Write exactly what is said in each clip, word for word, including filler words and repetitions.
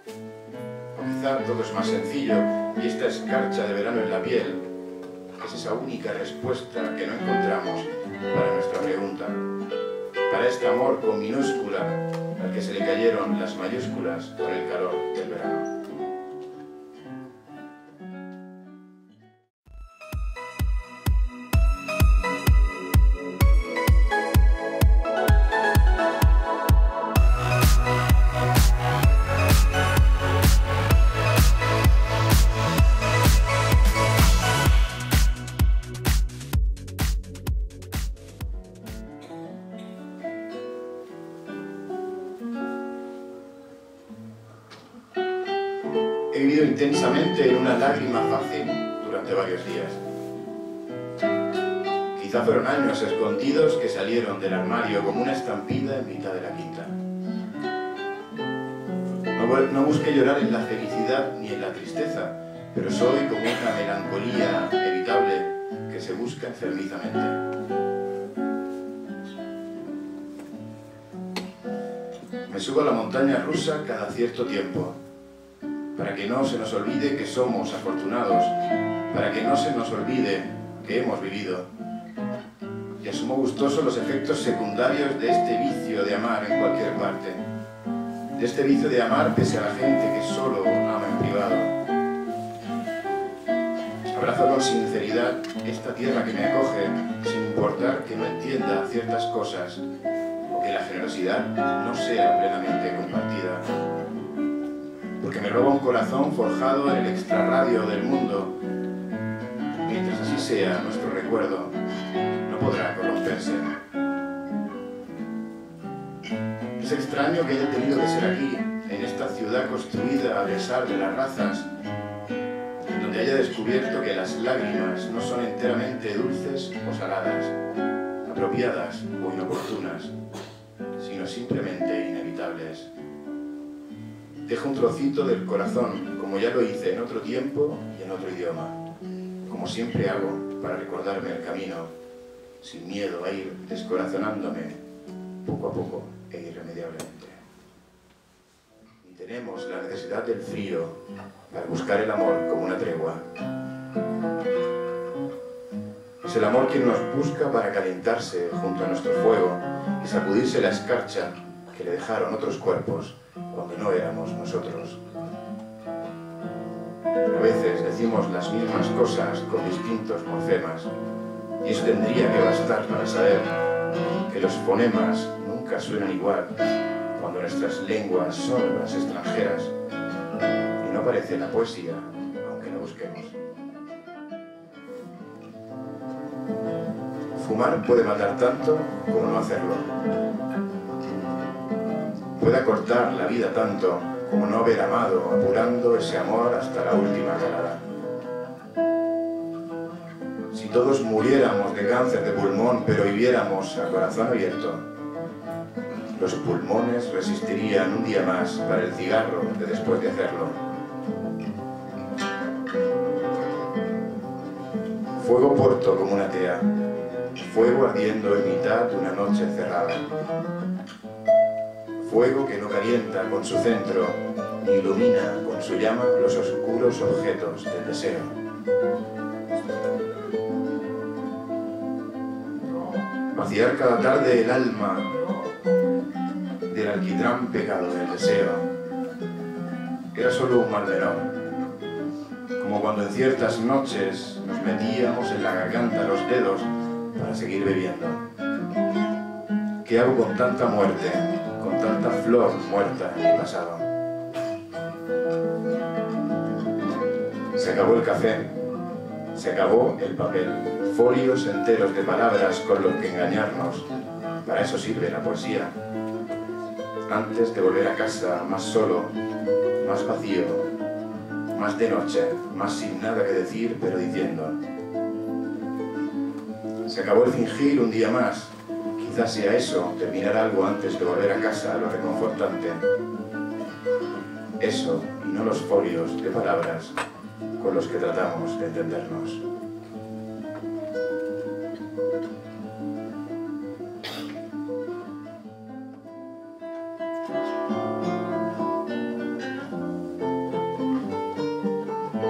O quizá todo es más sencillo y esta escarcha de verano en la piel es esa única respuesta que no encontramos para nuestra pregunta, para este amor con minúscula al que se le cayeron las mayúsculas con el calor del verano. He vivido intensamente en una lágrima fácil durante varios días. Quizá fueron años escondidos que salieron del armario como una estampida en mitad de la quinta. No, no busqué llorar en la felicidad ni en la tristeza, pero soy como una melancolía evitable que se busca enfermizamente. Me subo a la montaña rusa cada cierto tiempo, para que no se nos olvide que somos afortunados, para que no se nos olvide que hemos vivido. Y asumo gustoso los efectos secundarios de este vicio de amar en cualquier parte, de este vicio de amar pese a la gente que solo ama en privado. Abrazo con sinceridad esta tierra que me acoge, sin importar que no entienda ciertas cosas o que la generosidad no sea plenamente compartida. Porque me roba un corazón forjado en el extrarradio del mundo. Mientras así sea, nuestro recuerdo no podrá corromperse. Es extraño que haya tenido que ser aquí, en esta ciudad construida a pesar de las razas, en donde haya descubierto que las lágrimas no son enteramente dulces o saladas, apropiadas o inoportunas, sino simplemente inevitables. Dejo un trocito del corazón, como ya lo hice en otro tiempo y en otro idioma, como siempre hago para recordarme el camino, sin miedo a ir descorazonándome poco a poco e irremediablemente. Y tenemos la necesidad del frío para buscar el amor como una tregua. Es el amor quien nos busca para calentarse junto a nuestro fuego y sacudirse la escarcha que le dejaron otros cuerpos cuando no éramos nosotros. A veces decimos las mismas cosas con distintos morfemas, y eso tendría que bastar para saber que los fonemas nunca suenan igual cuando nuestras lenguas son las extranjeras, y no parece la poesía, aunque la busquemos. Fumar puede matar tanto como no hacerlo. Puede acortar la vida tanto como no haber amado, apurando ese amor hasta la última calada. Si todos muriéramos de cáncer de pulmón, pero viviéramos a corazón abierto, los pulmones resistirían un día más para el cigarro de después de hacerlo. Fuego porto como una tea, fuego ardiendo en mitad de una noche cerrada. Fuego que no calienta con su centro, ni ilumina con su llama los oscuros objetos del deseo. Vaciar cada tarde el alma del alquitrán pecado del deseo era solo un mal menor, como cuando en ciertas noches nos metíamos en la garganta los dedos para seguir bebiendo. ¿Qué hago con tanta muerte? Con tanta flor muerta en mi pasado. Se acabó el café, se acabó el papel, folios enteros de palabras con los que engañarnos. Para eso sirve la poesía. Antes de volver a casa más solo, más vacío, más de noche, más sin nada que decir, pero diciendo. Se acabó el fingir un día más. Quizás sea eso, terminar algo antes de volver a casa, lo reconfortante. Eso, y no los folios de palabras con los que tratamos de entendernos.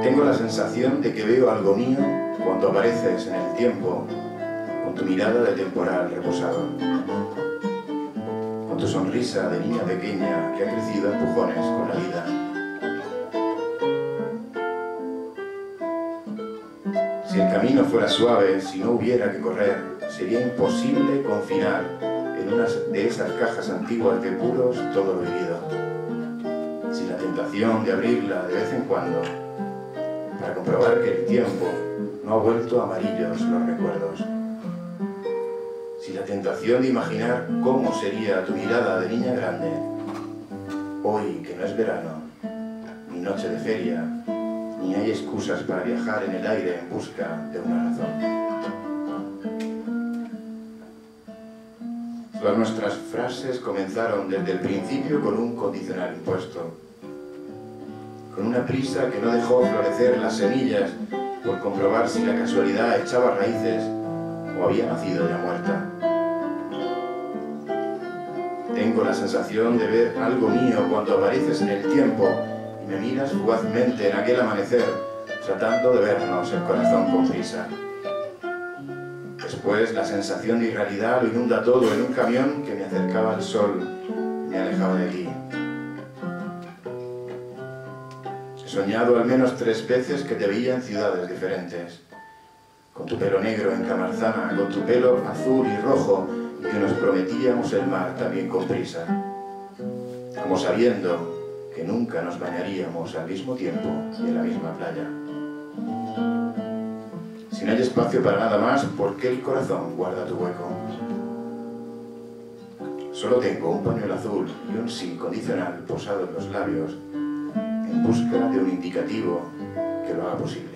Tengo la sensación de que veo algo mío cuando apareces en el tiempo, con tu mirada de temporal reposado, con tu sonrisa de niña pequeña que ha crecido a empujones con la vida. Si el camino fuera suave, si no hubiera que correr, sería imposible confinar en una de esas cajas antiguas de puros todo lo vivido, sin la tentación de abrirla de vez en cuando, para comprobar que el tiempo no ha vuelto amarillos los recuerdos, sin la tentación de imaginar cómo sería tu mirada de niña grande, hoy que no es verano, ni noche de feria, ni hay excusas para viajar en el aire en busca de una razón. Todas nuestras frases comenzaron desde el principio con un condicional impuesto, con una prisa que no dejó florecer las semillas por comprobar si la casualidad echaba raíces o había nacido ya muerta. Tengo la sensación de ver algo mío cuando apareces en el tiempo y me miras fugazmente en aquel amanecer, tratando de vernos el corazón con prisa. Después la sensación de irrealidad lo inunda todo en un camión que me acercaba al sol y me alejaba de ti. He soñado al menos tres veces que te veía en ciudades diferentes, con tu pelo negro en Camarzana, con tu pelo azul y rojo, y que nos prometíamos el mar también con prisa, como sabiendo que nunca nos bañaríamos al mismo tiempo y en la misma playa. Si no hay espacio para nada más, ¿por qué el corazón guarda tu hueco? Solo tengo un pañuelo azul y un sí condicional posado en los labios, en busca de un indicativo que lo haga posible.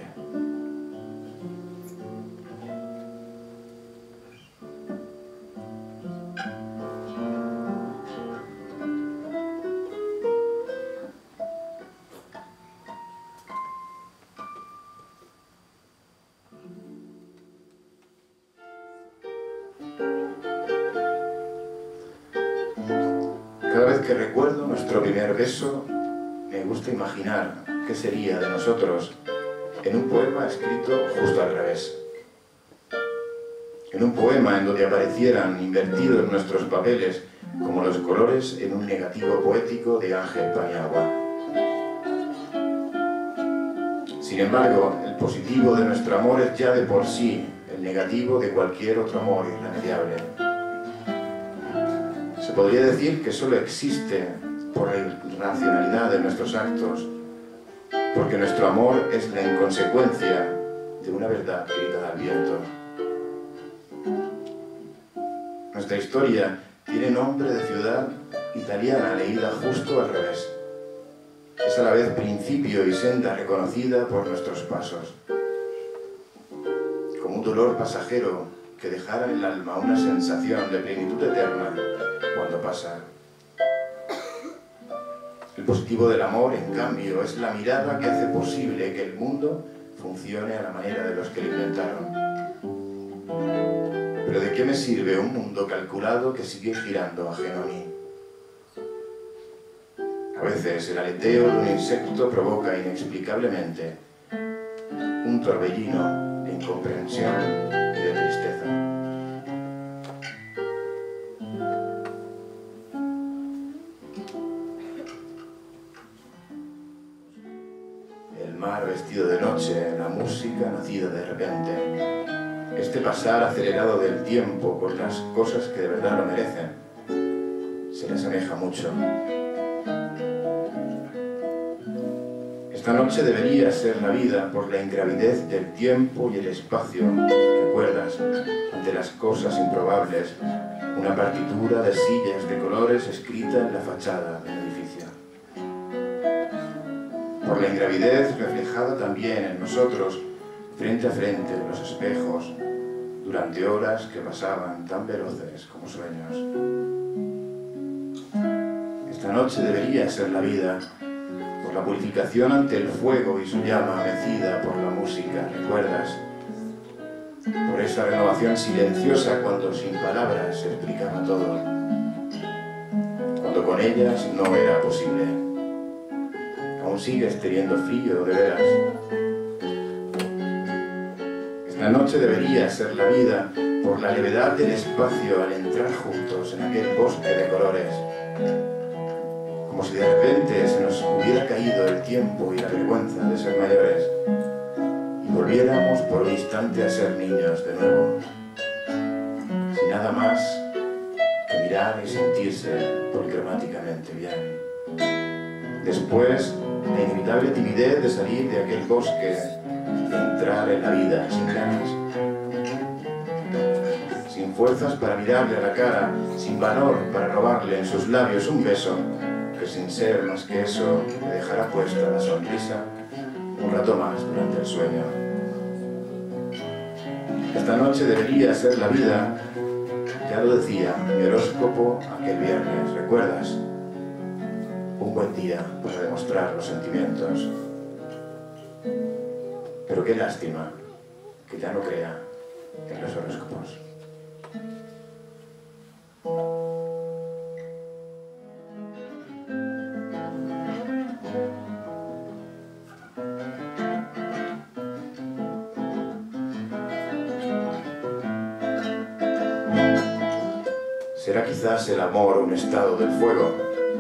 Cada vez que recuerdo nuestro primer beso, me gusta imaginar qué sería de nosotros en un poema escrito justo al revés. En un poema en donde aparecieran invertidos nuestros papeles como los colores en un negativo poético de Ángel Paniagua. Sin embargo, el positivo de nuestro amor es ya de por sí el negativo de cualquier otro amor irremediable. Se podría decir que solo existe por la irracionalidad de nuestros actos, porque nuestro amor es la inconsecuencia de una verdad gritada al viento. Nuestra historia tiene nombre de ciudad italiana leída justo al revés. Es a la vez principio y senda reconocida por nuestros pasos. Como un dolor pasajero que dejara en el alma una sensación de plenitud eterna cuando pasa. El positivo del amor, en cambio, es la mirada que hace posible que el mundo funcione a la manera de los que lo inventaron. Pero ¿de qué me sirve un mundo calculado que sigue girando ajeno a mí? A veces el aleteo de un insecto provoca inexplicablemente un torbellino de incomprensión y de tristeza. El mar vestido de noche, la música nacida de repente, este pasar acelerado del tiempo con las cosas que de verdad lo merecen, se le asemeja mucho. Esta noche debería ser la vida por la ingravidez del tiempo y el espacio. ¿Recuerdas? Ante las cosas improbables, una partitura de sillas de colores escrita en la fachada del edificio. Por la ingravidez reflejada también en nosotros, frente a frente en los espejos, durante horas que pasaban tan veloces como sueños. Esta noche debería ser la vida por la purificación ante el fuego y su llama mecida por la música, ¿recuerdas? Por esa renovación silenciosa cuando sin palabras se explicaba todo, cuando con ellas no era posible. Aún aún sigues teniendo frío de veras. Esta noche debería ser la vida por la levedad del espacio al entrar juntos en aquel bosque de colores. Como si de repente se nos hubiera caído el tiempo y la vergüenza de ser mayores y volviéramos por un instante a ser niños de nuevo, sin nada más que mirar y sentirse policromáticamente bien. Después, la inevitable timidez de salir de aquel bosque y entrar en la vida sin ganas, sin fuerzas para mirarle a la cara, sin valor para robarle en sus labios un beso, que sin ser más que eso me dejará puesta la sonrisa un rato más durante el sueño. Esta noche debería ser la vida, ya lo decía mi horóscopo aquel viernes, ¿recuerdas? Un buen día para demostrar los sentimientos. Pero qué lástima que ya no crea en los horóscopos. ¿Será quizás el amor un estado del fuego?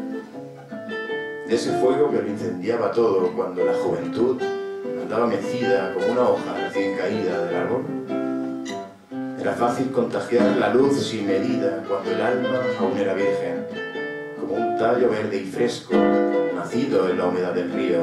De ese fuego que lo incendiaba todo cuando la juventud andaba mecida como una hoja recién caída del árbol. Era fácil contagiar la luz sin medida cuando el alma aún era virgen, como un tallo verde y fresco nacido en la humedad del río.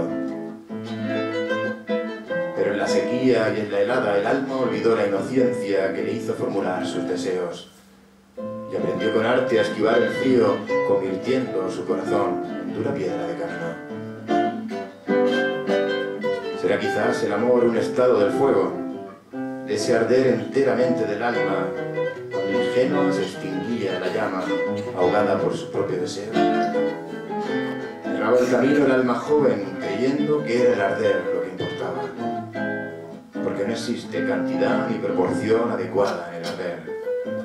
Pero en la sequía y en la helada el alma olvidó la inocencia que le hizo formular sus deseos y aprendió con arte a esquivar el frío, convirtiendo su corazón en dura piedra de camino. ¿Será quizás el amor un estado del fuego, de ese arder enteramente del alma, cuando ingenua se extinguía la llama, ahogada por su propio deseo? Llevaba el camino el alma joven, creyendo que era el arder lo que importaba, porque no existe cantidad ni proporción adecuada en el arder.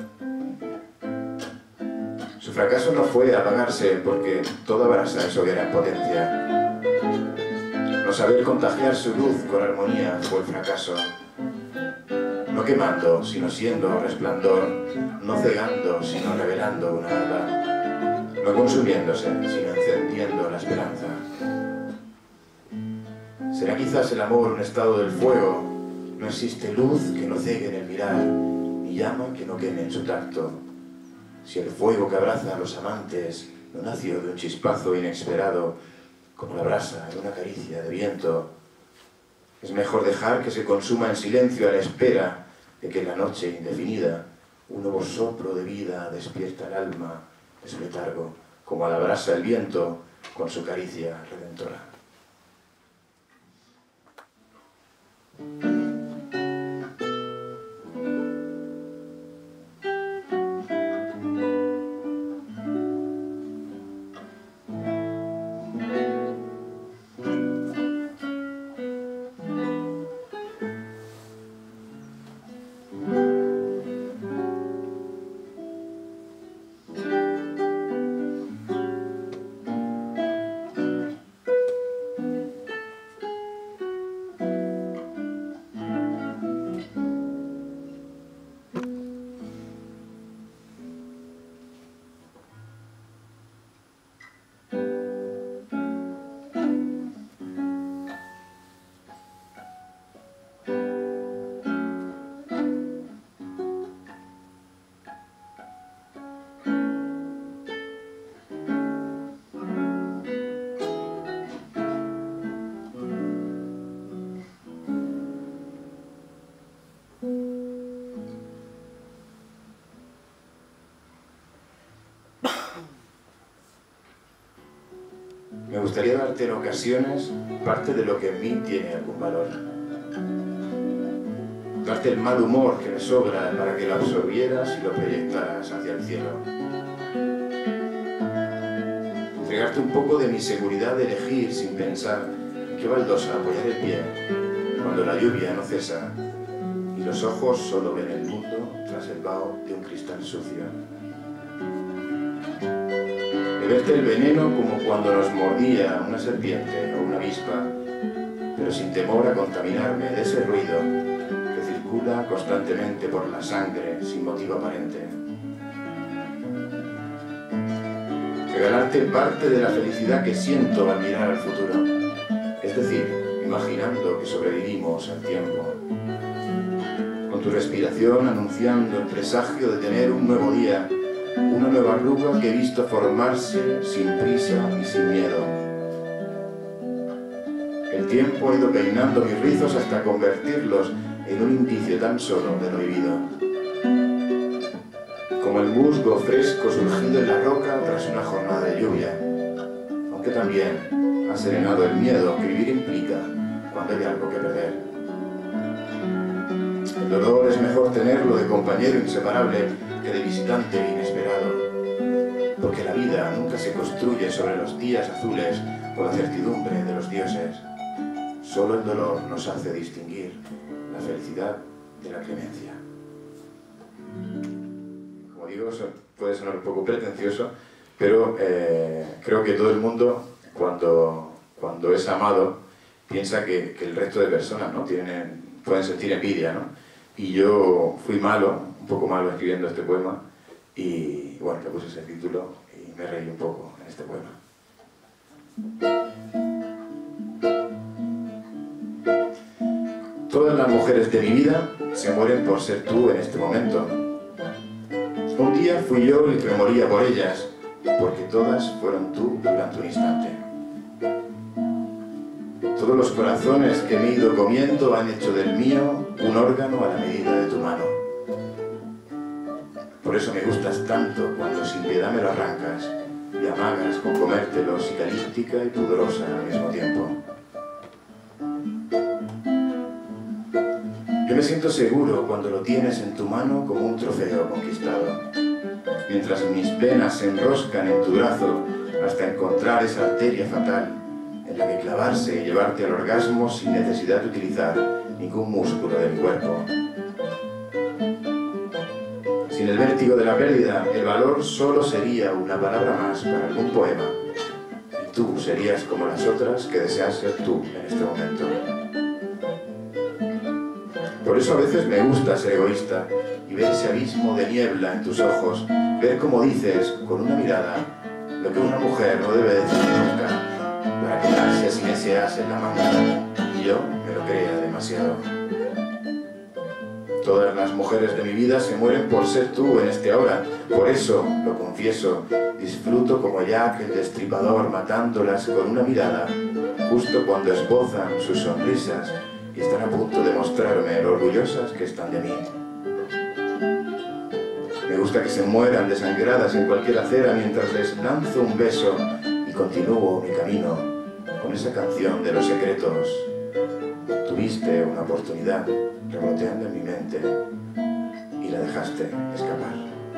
Su fracaso no fue apagarse, porque toda brasa es hoguera en potencia. No saber contagiar su luz con armonía fue el fracaso. No quemando, sino siendo resplandor, no cegando, sino revelando una verdad, no consumiéndose, sino encendiendo la esperanza. ¿Será quizás el amor un estado del fuego? No existe luz que no cegue en el mirar, ni llama que no queme en su tacto. Si el fuego que abraza a los amantes no nació de un chispazo inesperado, como la brasa en una caricia de viento, es mejor dejar que se consuma en silencio a la espera de que en la noche indefinida un nuevo soplo de vida despierta el alma de su letargo, como a la brasa el viento con su caricia redentora. Me gustaría darte en ocasiones parte de lo que en mí tiene algún valor. Darte el mal humor que me sobra para que lo absorbieras y lo proyectaras hacia el cielo. Entregarte un poco de mi seguridad de elegir sin pensar en qué baldosa apoyar el pie cuando la lluvia no cesa y los ojos solo ven el mundo tras el vaho de un cristal sucio. Beberte el veneno como cuando nos mordía una serpiente o una avispa, pero sin temor a contaminarme de ese ruido que circula constantemente por la sangre sin motivo aparente. Regalarte parte de la felicidad que siento al mirar al futuro, es decir, imaginando que sobrevivimos al tiempo. Con tu respiración anunciando el presagio de tener un nuevo día, una nueva arruga que he visto formarse sin prisa y sin miedo. El tiempo ha ido peinando mis rizos hasta convertirlos en un indicio tan solo de lo vivido. Como el musgo fresco surgido en la roca tras una jornada de lluvia, aunque también ha serenado el miedo que vivir implica cuando hay algo que perder. El dolor es mejor tenerlo de compañero inseparable que de visitante inesperado, porque la vida nunca se construye sobre los días azules o la certidumbre de los dioses. Solo el dolor nos hace distinguir la felicidad de la clemencia. Como digo, eso puede sonar un poco pretencioso, pero eh, creo que todo el mundo, cuando, cuando es amado, piensa que, que el resto de personas, ¿no?, tienen, pueden sentir envidia, ¿no? Y yo fui malo, un poco malo escribiendo este poema, y bueno, le puse ese título y me reí un poco en este poema. Todas las mujeres de mi vida se mueren por ser tú en este momento. Un día fui yo el que moría por ellas, porque todas fueron tú durante un instante. Todos los corazones que me he ido comiendo han hecho del mío un órgano a la medida de tu mano. Por eso me gustas tanto cuando sin piedad me lo arrancas y amagas con comértelo psicalíptica y pudorosa al mismo tiempo. Yo me siento seguro cuando lo tienes en tu mano como un trofeo conquistado, mientras mis venas se enroscan en tu brazo hasta encontrar esa arteria fatal en la que clavarse y llevarte al orgasmo sin necesidad de utilizar ningún músculo del cuerpo. Sin el vértigo de la pérdida, el valor solo sería una palabra más para algún poema, y tú serías como las otras que deseas ser tú en este momento. Por eso a veces me gusta ser egoísta y ver ese abismo de niebla en tus ojos, ver cómo dices, con una mirada, lo que una mujer no debe decir nunca, para quedarse sin ese as en la manga, y yo me lo crea demasiado. Todas las mujeres de mi vida se mueren por ser tú en este ahora, por eso, lo confieso, disfruto como Jack el Destripador matándolas con una mirada, justo cuando esbozan sus sonrisas y están a punto de mostrarme lo orgullosas que están de mí. Me gusta que se mueran desangradas en cualquier acera mientras les lanzo un beso y continúo mi camino con esa canción de los secretos. Tuviste una oportunidad revoloteando en mi mente y la dejaste escapar.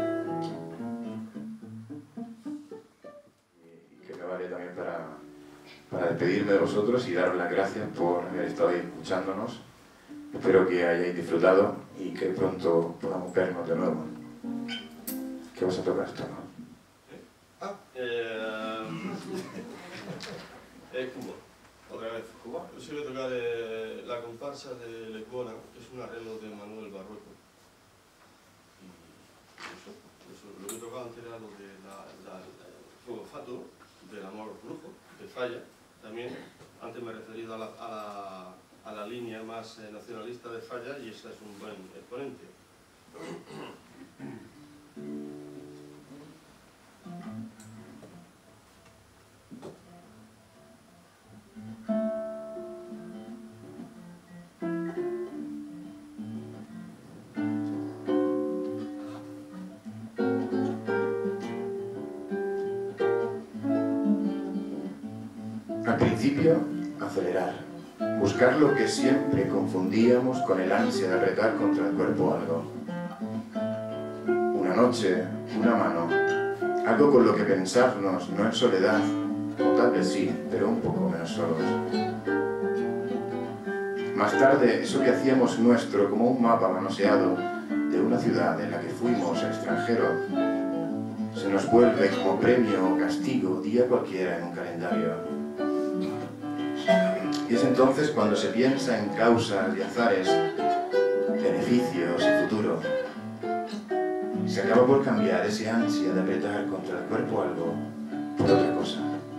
Y que me vale también para, para despedirme de vosotros y daros las gracias por haber estado ahí escuchándonos. Espero que hayáis disfrutado y que pronto podamos vernos de nuevo. ¿Qué vas a tocar esto, no? Ah, eh, eh, Cuba. Otra vez, Cuba. Yo sí voy a tocar eh, la comparsa de Lecuona, que es un arreglo de Manuel Barrueco. Y eso, eso, lo que he tocado antes era lo de la, la, el fuego fatuo, del amor brujo, que falla. También, antes me he referido a la, a la, a la línea más eh, nacionalista de Falla, y ese es un buen exponente. Al principio, acelerar, buscar lo que siempre confundíamos con el ansia de apretar contra el cuerpo algo. Una noche, una mano, algo con lo que pensarnos, no en soledad, o tal vez sí, pero un poco menos solos. Más tarde, eso que hacíamos nuestro como un mapa manoseado de una ciudad en la que fuimos extranjeros, se nos vuelve como premio o castigo día cualquiera en un calendario. Y es entonces cuando se piensa en causas y azares, beneficios y futuro. Y se acaba por cambiar ese ansia de apretar contra el cuerpo algo por otra cosa.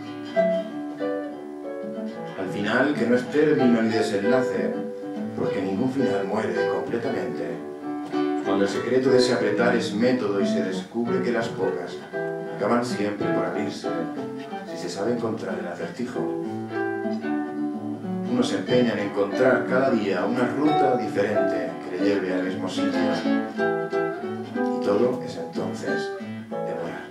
Al final, que no es término ni desenlace, porque ningún final muere completamente. Cuando el secreto de ese apretar es método y se descubre que las pocas acaban siempre por abrirse, si se sabe encontrar el acertijo. Uno se empeña en encontrar cada día una ruta diferente que le lleve al mismo sitio. Y todo es entonces demorar.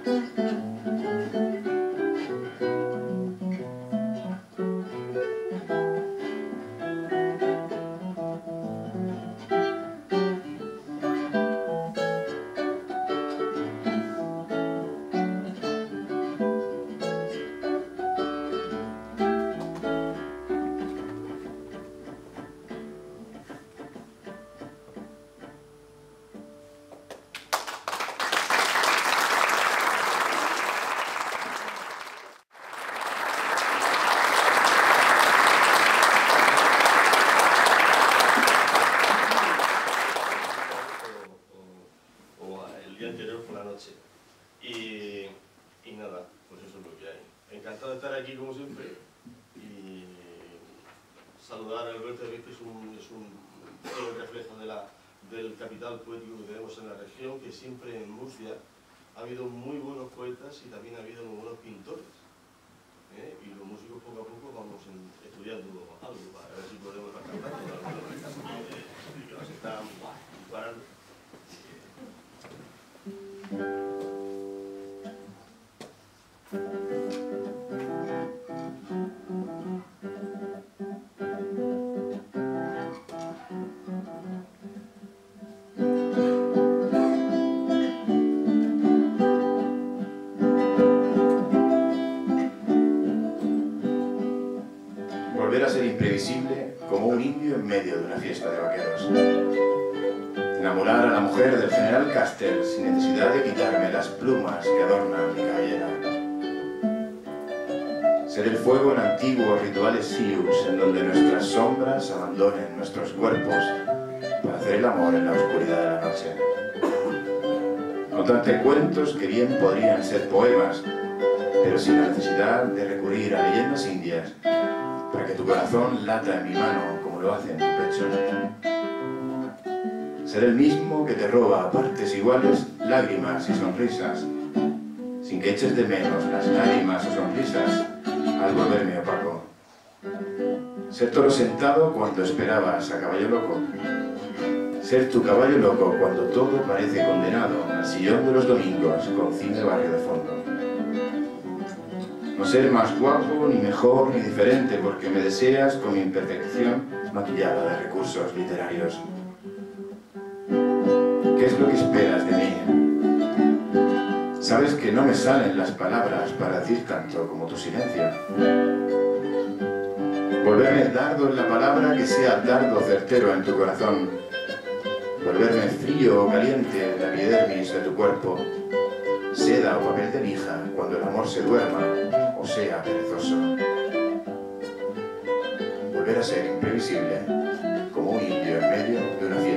Y, y nada, pues eso es lo que hay. Encantado de estar aquí como siempre y saludar a Alberto, que es un, es un, un reflejo de la, del capital poético que tenemos en la región, que siempre en Murcia ha habido muy buenos poetas y también ha habido muy buenos pintores. ¿eh? Y los músicos poco a poco vamos en, estudiando algo para ver si podemos cantar alguna de las canciones que nos están parando. Volver a ser imprevisible como un indio en medio de una fiesta de vaqueros. Enamorar a la mujer del general Custer sin necesidad de quitarme las plumas que adornan mi cabellera. Ser el fuego en antiguos rituales Sioux en donde nuestras sombras abandonen nuestros cuerpos para hacer el amor en la oscuridad de la noche. Contarte cuentos que bien podrían ser poemas, pero sin la necesidad de recurrir a leyendas indias para que tu corazón lata en mi mano como lo hace en tu pecho. Ser el mismo que te roba a partes iguales lágrimas y sonrisas, sin que eches de menos las lágrimas o sonrisas al volverme opaco. Ser toro sentado cuando esperabas a caballo loco. Ser tu caballo loco cuando todo parece condenado al sillón de los domingos con cine barrio de fondo. No ser más guapo, ni mejor, ni diferente porque me deseas con mi imperfección maquillada de recursos literarios. ¿Qué es lo que esperas de mí? Sabes que no me salen las palabras para decir tanto como tu silencio. Volverme dardo en la palabra que sea dardo certero en tu corazón. Volverme frío o caliente en la epidermis de tu cuerpo. Seda o papel de lija cuando el amor se duerma o sea perezoso. Volver a ser imprevisible como un indio en medio de una fiesta.